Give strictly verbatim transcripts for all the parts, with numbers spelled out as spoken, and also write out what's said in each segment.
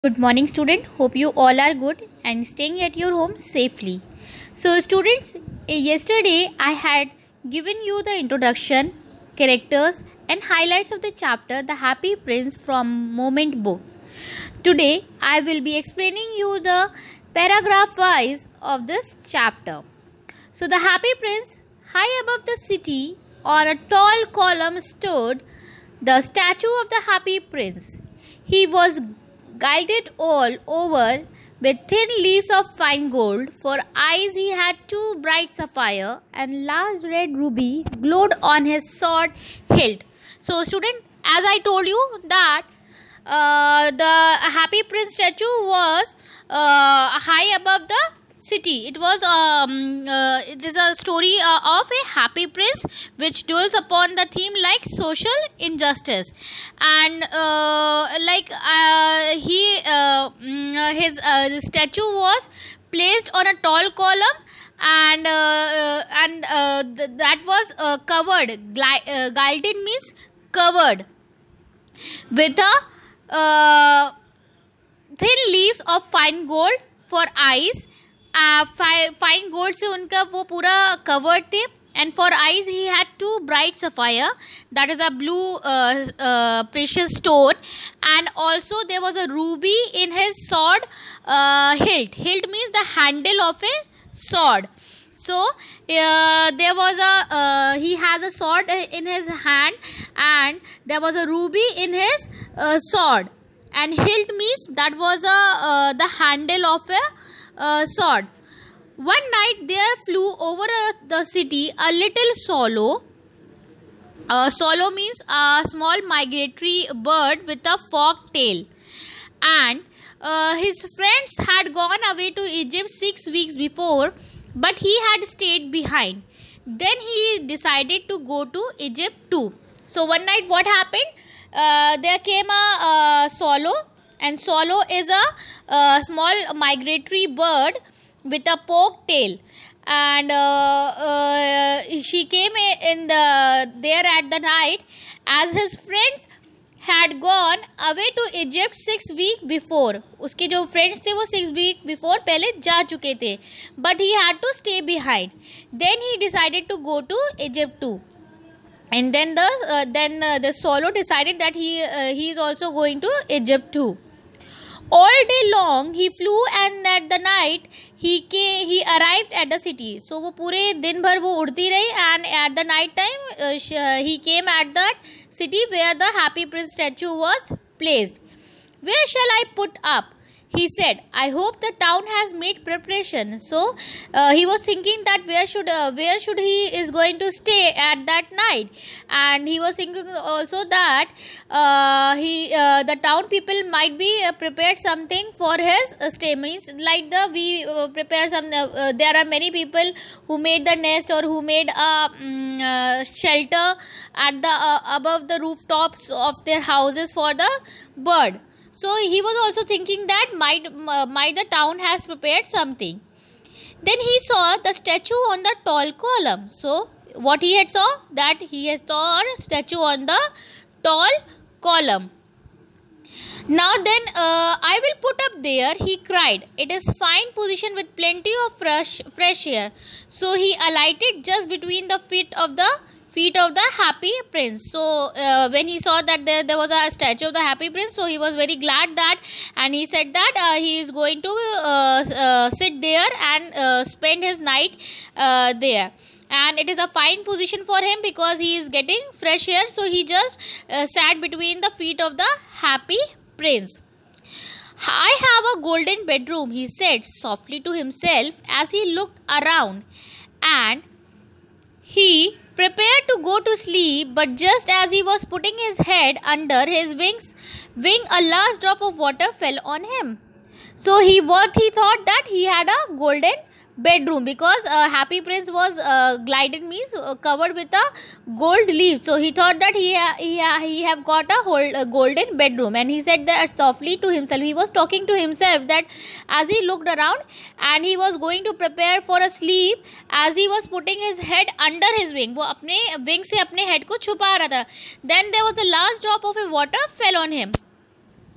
Good morning, student. Hope you all are good and staying at your home safely. So, students, eh, yesterday I had given you the introduction, characters, and highlights of the chapter The Happy Prince from Moment book. Today I will be explaining you the paragraph wise of this chapter. So, the Happy Prince, high above the city, on a tall column stood the statue of the Happy Prince. He was guided all over with thin leaves of fine gold. For eyes he had two bright sapphire, and large red ruby glowed on his sword hilt. So, student, as I told you that uh, the Happy Prince statue was uh, high above the city. It was um uh, it is a story uh, of a happy prince which dwells upon the theme like social injustice, and uh, like uh, he uh, mm, his uh, statue was placed on a tall column, and uh, and uh, th- that was uh, covered gli- uh, gilded means covered with a uh, thin leaves of fine gold. For eyes, fine gold से उनका वो पूरा covered थे. And for eyes he had two bright sapphire, that is a blue uh, uh, precious stone, and also there was a ruby in his sword uh, hilt. Hilt means the handle of a sword. So uh, there was a uh, he has a sword in his hand, and there was a ruby in his uh, sword, and hilt means that was a uh, the handle of a uh, sword. One night there flew over uh, the city a little swallow. Uh, swallow means a small migratory bird with a forked tail. And uh, his friends had gone away to Egypt six weeks before, but he had stayed behind. Then he decided to go to Egypt too. So one night what happened? Uh, there came a, a swallow, and swallow is a, a small migratory bird with a forked tail, and uh, uh, she came in the there at the night, as his friends had gone away to Egypt six weeks before. उसके जो friends थे वो six weeks before पहले जा चुके थे, but he had to stay behind. Then he decided to go to Egypt too, and then the uh, then uh, the swallow decided that he uh, he is also going to Egypt too. All day long he flew, and at the night he came, he arrived at the city. So वो पूरे दिन भर वो उड़ती रही, and at the night time uh, he came at that city where the Happy Prince statue was placed. Where shall I put up? He said. I hope the town has made preparation. So uh, he was thinking that where should uh, where should he is going to stay at that night, and he was thinking also that uh, he uh, the town people might be uh, prepared something for his uh, stay. Means like the we uh, prepare some. Uh, uh, there are many people who made the nest or who made a um, uh, shelter at the uh, above the rooftops of their houses for the bird. So he was also thinking that might uh, might the town has prepared something. Then he saw the statue on the tall column. So what he had saw? That he had saw a statue on the tall column. Now then, uh, I will put up there, he cried. It is fine position with plenty of fresh fresh air. So he alighted just between the feet of the feet of the Happy Prince. So uh, when he saw that there, there was a statue of the Happy Prince, so he was very glad that, and he said that uh, he is going to uh, uh, sit there and uh, spend his night uh, there, and it is a fine position for him because he is getting fresh air. So he just uh, sat between the feet of the Happy Prince. I have a golden bedroom, he said softly to himself as he looked around, and he prepared to go to sleep, but just as he was putting his head under his wings, wing, a last drop of water fell on him. So he what he thought that he had a golden bedroom, because uh, Happy Prince was uh, glided means uh, covered with a gold leaf. So he thought that he ha- he, ha- he have got a, whole, a golden bedroom, and he said that softly to himself. He was talking to himself that as he looked around, and he was going to prepare for a sleep, as he was putting his head under his wing. वो अपने wing से अपने head को छुपा रहा था. Then there was a last drop of a water fell on him.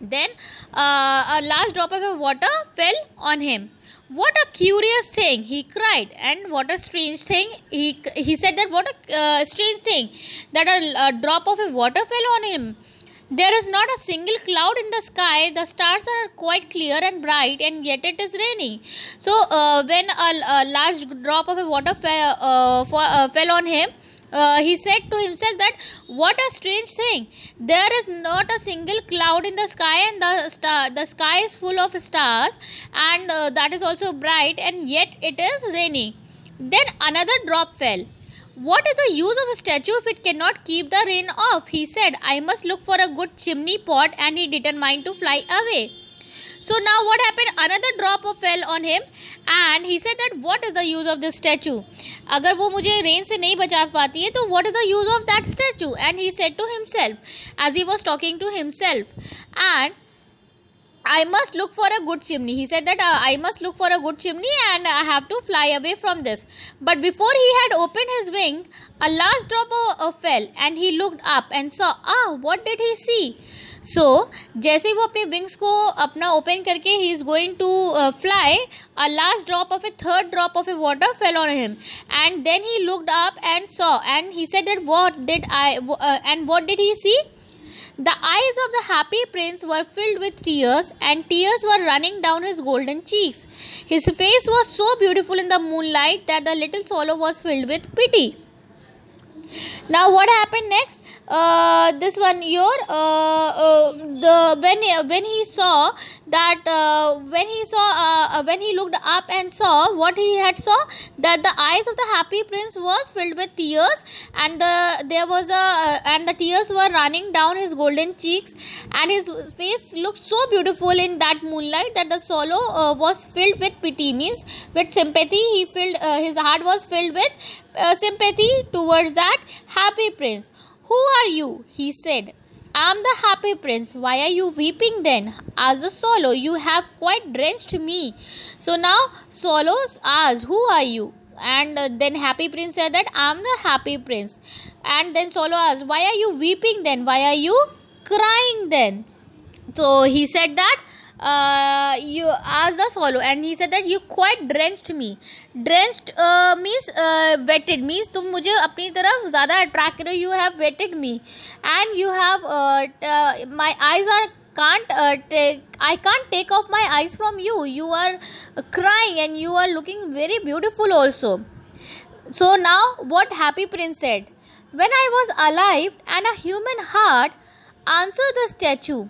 Then uh, a last drop of water fell on him. What a curious thing, he cried. And what a strange thing, he, he said that what a uh, strange thing, that a, a drop of water fell on him. There is not a single cloud in the sky. The stars are quite clear and bright, and yet it is raining. So, uh, when a, a large drop of water fell, uh, for, uh, fell on him, uh, he said to himself that what a strange thing. There is not a single cloud in the sky, and the star, the sky is full of stars, and uh, that is also bright, and yet it is raining. Then another drop fell. What is the use of a statue if it cannot keep the rain off? He said, I must look for a good chimney pot, and he determined to fly away. So now what happened? Another drop of fell on him, and he said that what is the use of this statue? अगर वो मुझे rain से नहीं बचा पाती है तो what is the use of that statue? And he said to himself, as he was talking to himself, and I must look for a good chimney. He said that uh, I must look for a good chimney, and I have to fly away from this. But before he had opened his wing, a last drop of, uh, fell, and he looked up and saw, ah, what did he see? So, जैसे ही वो अपने wings को अपना open करके he is going to uh, fly, a last drop of a third drop of a water fell on him, and then he looked up and saw, and he said that what did I uh, and what did he see? The eyes of the happy prince were filled with tears, and tears were running down his golden cheeks. His face was so beautiful in the moonlight that the little swallow was filled with pity. Now what happened next? Uh, this one here, uh, uh, the when when he saw that uh, when he saw uh, when he looked up and saw what he had saw, that the eyes of the happy prince was filled with tears, and the there was a uh, and the tears were running down his golden cheeks, and his face looked so beautiful in that moonlight that the swallow uh, was filled with pity, means with sympathy. He filled uh, his heart was filled with uh, sympathy towards that happy prince. Who are you? He said. I am the happy prince. Why are you weeping then? Asked the swallow. You have quite drenched me. So now swallow asked, who are you? And uh, then happy prince said that I am the happy prince. And then swallow asked, why are you weeping then? Why are you crying then? So he said that uh, you asked the swallow, and he said that you quite drenched me. Drenched uh, means uh, wetted, means तुम मुझे अपनी तरफ ज़्यादा attract करो. You have wetted me, and you have uh, uh, my eyes are can't uh, take I can't take off my eyes from you. You are crying, and you are looking very beautiful also. So now what happy prince said? When I was alive and a human heart, answered the statue.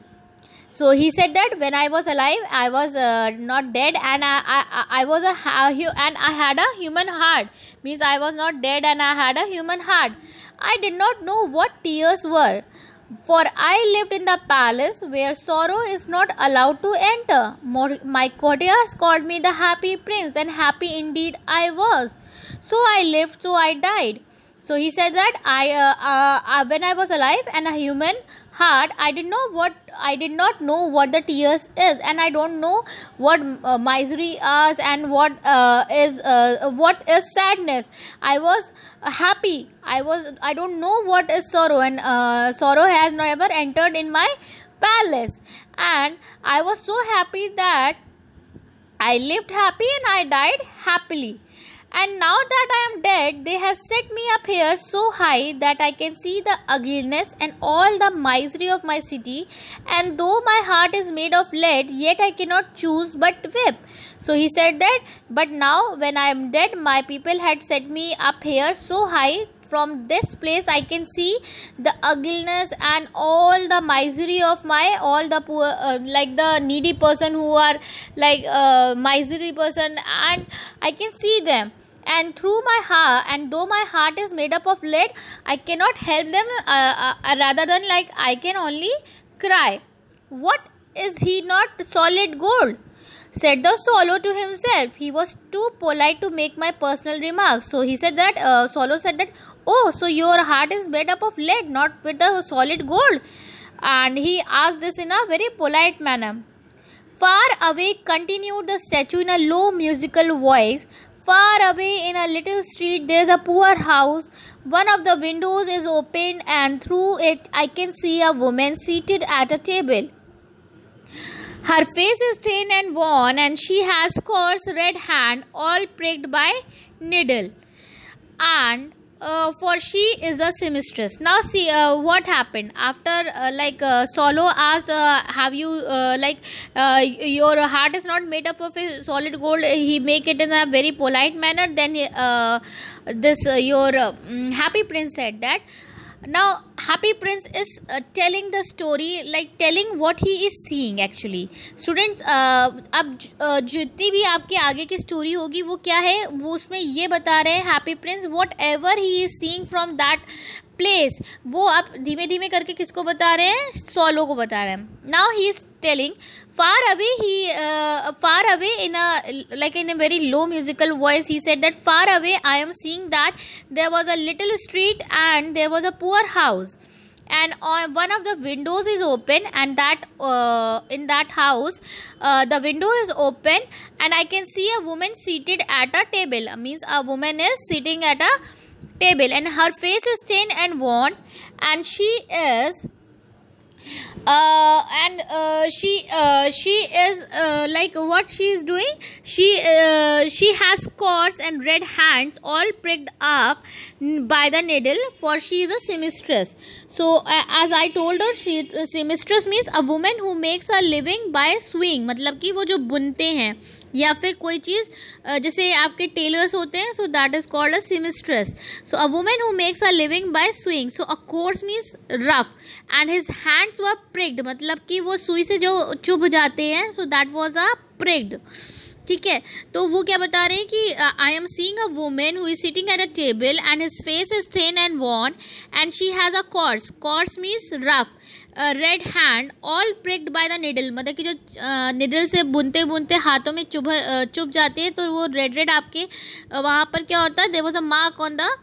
So he said that when I was alive, I was uh, not dead, and I, I, I was a and I had a human heart. Means I was not dead, and I had a human heart. I did not know what tears were, for I lived in the palace where sorrow is not allowed to enter. My courtiers called me the happy prince, and happy indeed I was. So I lived, so I died. So he said that I, uh, uh, when I was alive and a human heart, I did know what I did not know what the tears is, and I don't know what uh, misery is, and what uh, is uh, what is sadness. I was uh, happy. I was. I don't know what is sorrow, and uh, sorrow has never entered in my palace. And I was so happy that I lived happy and I died happily. And now that I am dead, they have set me up here so high that I can see the ugliness and all the misery of my city. And though my heart is made of lead, yet I cannot choose but weep. So he said that, but now when I am dead, my people had set me up here so high. From this place I can see the ugliness and all the misery of my all the poor uh, like the needy person who are like uh, misery person, and I can see them. And through my heart, and though my heart is made up of lead, I cannot help them uh, uh, rather than like I can only cry. What is he not solid gold? Said the swallow to himself. He was too polite to make my personal remarks. So he said that uh, swallow said that, oh, so your heart is made up of lead, not with the solid gold. And he asked this in a very polite manner. Far away, continued the statue in a low musical voice. Far away in a little street there is a poor house. One of the windows is open, and through it I can see a woman seated at a table. Her face is thin and worn, and she has coarse red hand, all pricked by needle. And uh, for she is a seamstress. Now see uh, what happened after uh, like uh, Solo asked, uh, have you uh, like uh, your heart is not made up of a solid gold. He make it in a very polite manner. Then uh, this uh, your uh, mm, Happy Prince said that. Now Happy Prince is uh, telling the story, like telling what he is seeing actually. Students, uh, अब uh, जितनी भी आपके आगे की story होगी वो क्या है, वो उसमें ये बता रहे हैं happy prince whatever he is seeing from that place, वो आप धीमे धीमे करके किसको बता रहे हैं, सोलो को बता रहे हैं. Now he is telling far away he uh, far away in a like in a very low musical voice he said that far away I am seeing that there was a little street and there was a poor house, and on one of the windows is open, and that uh, in that house uh, the window is open and I can see a woman seated at a table. Means a woman is sitting at a table and her face is thin and worn, and she is uh, and uh, she uh, she is uh, like what she is doing, she uh, she has coarse and red hands all pricked up by the needle, for she is a seamstress. So uh, as I told her, she seamstress means a woman who makes a living by sewing, मतलब कि वो जो बुनते हैं या फिर कोई चीज़ जैसे आपके टेलर्स होते हैं, so that is called a seamstress. So a women who makes a living by sewing. So a coarse means rough and his hands were pricked, मतलब कि वो सुई से जो चुभ जाते हैं, सो दैट वाज अ प्रिक्ड. ठीक है, तो वो क्या बता रहे हैं कि I am seeing a women who is sitting at a table and his face is thin and worn and she has a coarse. Coarse means rough. Red hand all pricked by the needle, मतलब कि जो needle से बुनते बुनते हाथों में चुभ चुभ जाते हैं, तो वो रेड रेड आपके वहाँ पर क्या होता है, there was a mark on the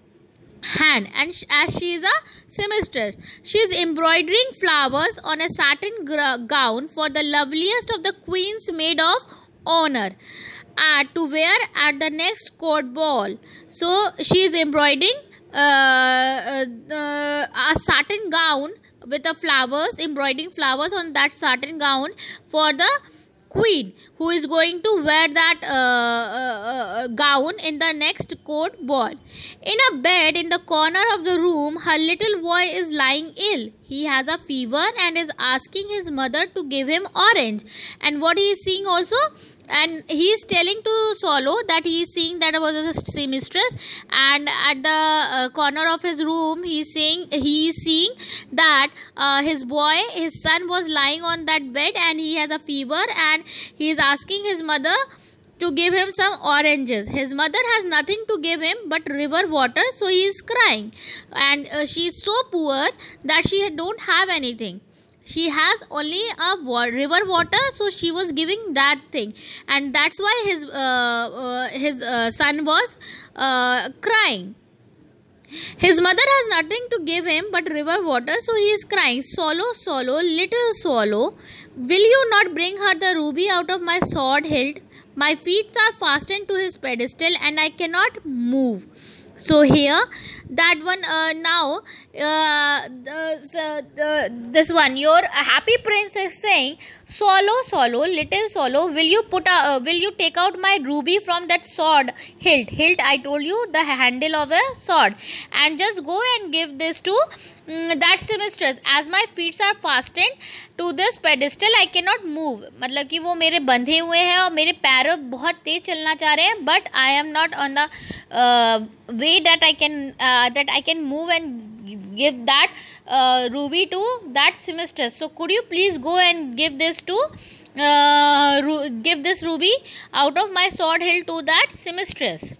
hand. And as she is a seamstress, she is embroidering flowers on a satin gown for the loveliest of the queens maid of honor uh, to wear at the next court ball. So she is embroidering uh, uh, uh, a satin gown with the flowers, embroidering flowers on that satin gown for the queen who is going to wear that uh, uh, uh, gown in the next court ball. In a bed in the corner of the room, her little boy is lying ill. He has a fever and is asking his mother to give him orange. And what he is seeing also, and he is telling to Solo that he is seeing that was a seamstress, and at the uh, corner of his room he is saying he is seeing that uh, his boy, his son was lying on that bed and he has a fever and he is asking his mother to give him some oranges. His mother has nothing to give him but river water, so he is crying, and uh, she is so poor that she don't have anything. She has only a wa- river water, so she was giving that thing, and that's why his uh, uh, his uh, son was uh, crying. His mother has nothing to give him but river water, so he is crying. Swallow, swallow, little swallow, will you not bring her the ruby out of my sword hilt? My feet are fastened to his pedestal and I cannot move. So here that one uh, now uh, the, the, this one your Happy Prince is saying, swallow, swallow, little swallow, will you put a, uh, will you take out my ruby from that sword hilt? Hilt, I told you, the handle of a sword, and just go and give this to um, that seamstress. As my feet are fastened to this pedestal, I cannot move. मतलब कि वो मेरे बंधे हुए हैं और मेरे पैर बहुत तेज चलना चाह रहे हैं, but I am not on the uh, way that I can uh, that I can move and give that uh, ruby to that seamstress. So could you please go and give this to uh, ru- give this ruby out of my sword hilt to that seamstress.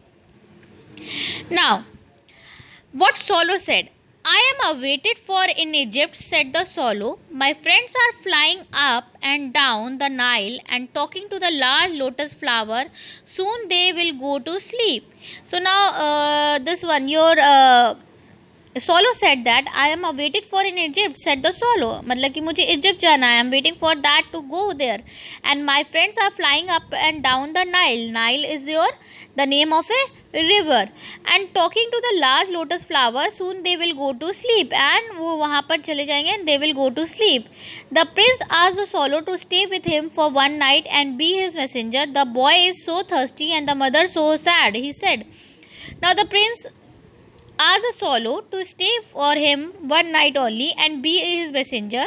Now what Solo said, I am awaited for in Egypt, said the swallow. My friends are flying up and down the Nile and talking to the large lotus flower. Soon they will go to sleep. So now uh, this one, your uh, Swallow said that I am awaited for in Egypt, said the swallow. मतलब कि मुझे Egypt जाना है. I am waiting for that to go there. And my friends are flying up and down the Nile. Nile is your the name of a river. And talking to the large lotus flower. Soon they will go to sleep. And वो वहाँ पर चले जाएंगे and they will go to sleep. The prince asked the swallow to stay with him for one night and be his messenger. The boy is so thirsty and the mother so sad, he said. Now the prince asked the swallow to stay for him one night only and be his messenger,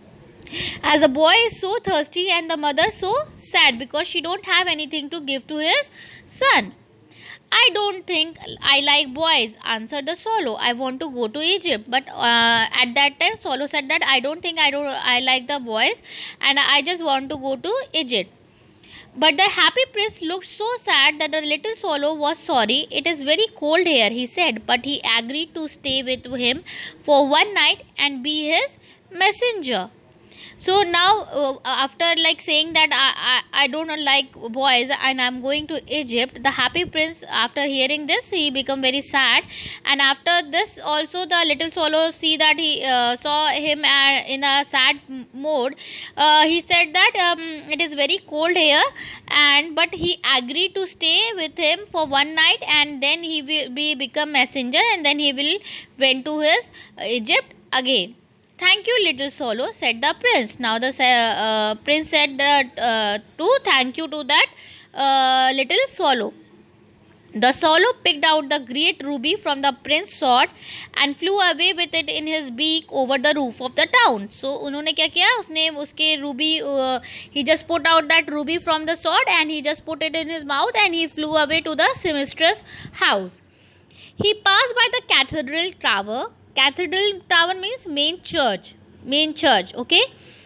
as the boy is so thirsty and the mother so sad because she don't have anything to give to his son. I don't think I like boys, answered the swallow. I want to go to Egypt. But uh, at that time swallow said that I don't think I don't I like the boys and I just want to go to Egypt. But the happy prince looked so sad that the little swallow was sorry. It is very cold here, he said, but he agreed to stay with him for one night and be his messenger. So now uh, after like saying that I, I, I don't like boys and I'm going to Egypt, the happy prince, after hearing this, he become very sad. And after this also the little swallow see that he uh, saw him uh, in a sad mode. Uh, he said that um, it is very cold here, and but he agreed to stay with him for one night and then he will be become messenger and then he will went to his uh, Egypt again. Thank you, little swallow, said the prince. Now the uh, prince said that uh, to thank you to that uh, little swallow. The swallow picked out the great ruby from the prince's sword and flew away with it in his beak over the roof of the town. So उन्होंने क्या किया, उसने उसके ruby uh, he just put out that ruby from the sword and he just put it in his mouth and he flew away to the seamstress' house. He passed by the cathedral tower. Cathedral tower means main church, main church, okay.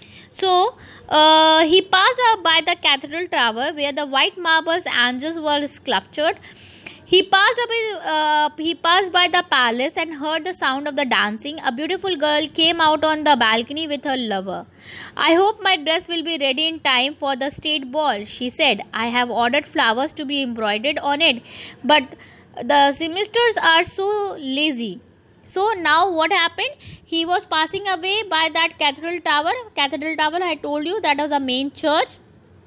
So uh, he passed by the cathedral tower where the white marble angels were sculptured. He passed by, uh, he passed by the palace and heard the sound of the dancing. A beautiful girl came out on the balcony with her lover. I hope my dress will be ready in time for the state ball, she said. I have ordered flowers to be embroidered on it, but the seamsters are so lazy. So now what happened? He was passing away by that cathedral tower. Cathedral tower, I told you, that was the main church.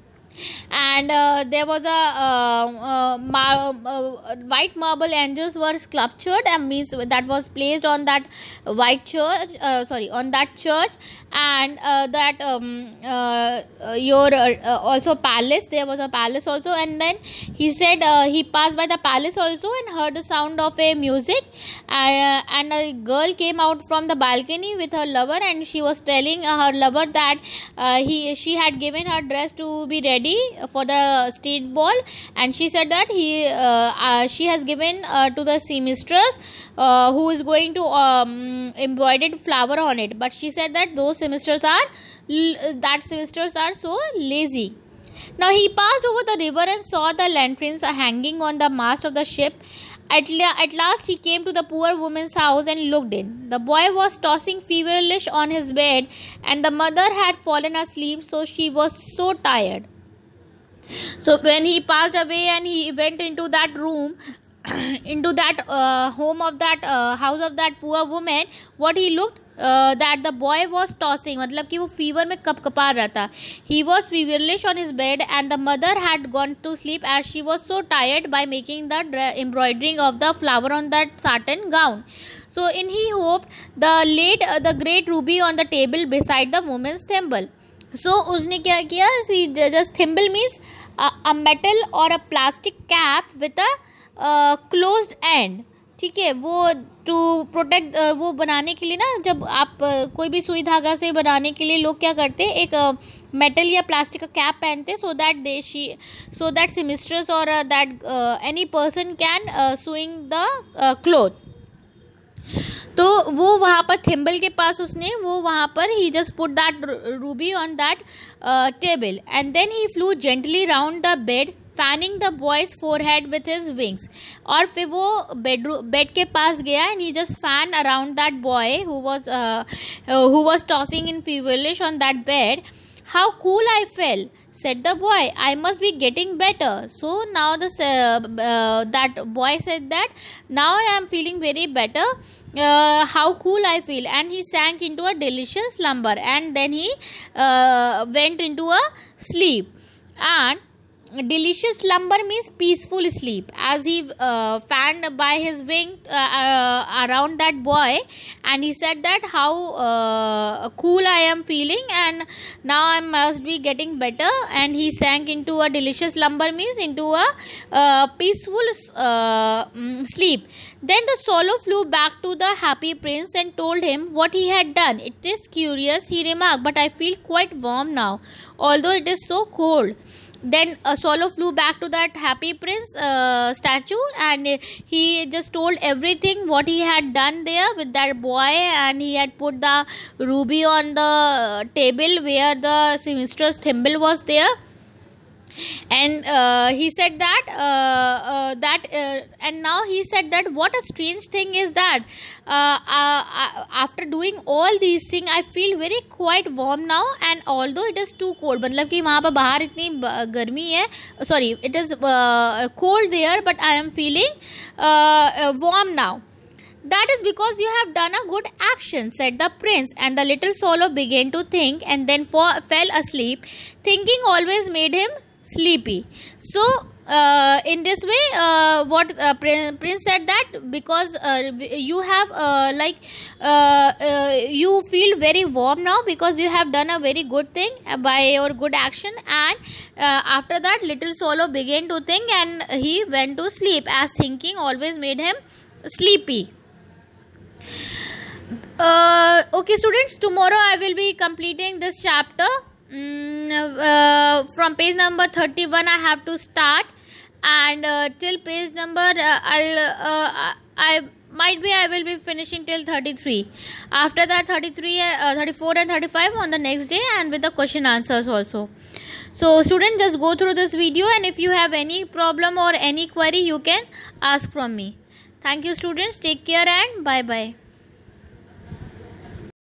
And uh, there was a uh, uh, mar uh, white marble angels were sculptured and means that was placed on that white church, uh, sorry, on that church. And uh, that um, uh, uh, your uh, uh, also palace, there was a palace also. And then he said uh, he passed by the palace also and heard the sound of a music, uh, and a girl came out from the balcony with her lover and she was telling uh, her lover that uh, he she had given her dress to be ready for the state ball, and she said that he uh, uh, she has given uh, to the seamstress uh, who is going to um, embroidered flower on it, but she said that those seamsters are that seamsters are so lazy. Now he passed over the river and saw the lanterns hanging on the mast of the ship. At, la at last he came to the poor woman's house and looked in. The boy was tossing feverish on his bed and the mother had fallen asleep, so she was so tired. So when he passed away and he went into that room, into that uh, home of that uh, house of that poor woman, what he looked, uh, that the boy was tossing, मतलब कि वो fever में कपकपा रहा था. He was feverish on his bed and the mother had gone to sleep as she was so tired by making the embroidering of the flower on that satin gown. So in he hoped the laid uh, the great ruby on the table beside the woman's thimble. So उसने क्या किया, see just thimble means a, a metal or a plastic cap with a uh, closed end, ठीक है. वो to protect uh, वो बनाने के लिए ना, जब आप uh, कोई भी सुई धागा से बनाने के लिए लोग क्या करते हैं, एक मेटल uh, या प्लास्टिक का कैप पहनते, so that they she so that seamstress or that any person can sewing the cloth. तो वो वहाँ पर थिम्बल के पास उसने वो वहाँ पर he just put that ruby on that table and then he flew gently round the bed fanning the boy's forehead with his wings. और फिर वो बेड बेड के पास गया and he just fan around that boy who was who was tossing in feverish on that bed. How cool I felt, said the boy. I must be getting better. So now the uh, uh, that boy said that now I am feeling very better. Uh, how cool I feel, and he sank into a delicious slumber, and then he uh, went into a sleep. And delicious slumber means peaceful sleep, as he uh, fanned by his wing uh, uh, around that boy, and he said that how uh, cool I am feeling, and now I must be getting better, and he sank into a delicious slumber means into a uh, peaceful uh, sleep. Then the swallow flew back to the happy prince and told him what he had done. It is curious, he remarked, but I feel quite warm now, although it is so cold. Then a swallow flew back to that happy prince uh, statue, and he just told everything what he had done there with that boy, and he had put the ruby on the table where the seamstress thimble was there. And uh, he said that uh, uh, that uh, and now he said that what a strange thing is that uh, uh, after doing all these things I feel very quite warm now, and although it is too cold, मतलब कि वहाँ पर बाहर इतनी गर्मी है, sorry, it is uh, cold there, but I am feeling uh, warm now. That is because you have done a good action, said the prince, and the little swallow began to think and then for, fell asleep. Thinking always made him sleepy. So uh, in this way uh, what uh, prince said that because uh, you have uh, like uh, uh, you feel very warm now because you have done a very good thing by your good action, and uh, after that little swallow began to think and he went to sleep, as thinking always made him sleepy. Uh, okay students, tomorrow I will be completing this chapter. Mm, uh, from page number thirty-one I have to start, and uh, till page number uh, I'll uh, I might be I will be finishing till thirty-three. After that thirty-three, uh, thirty-four and thirty-five on the next day, and with the question answers also. So students, just go through this video, and if you have any problem or any query you can ask from me. Thank you students, take care and bye bye.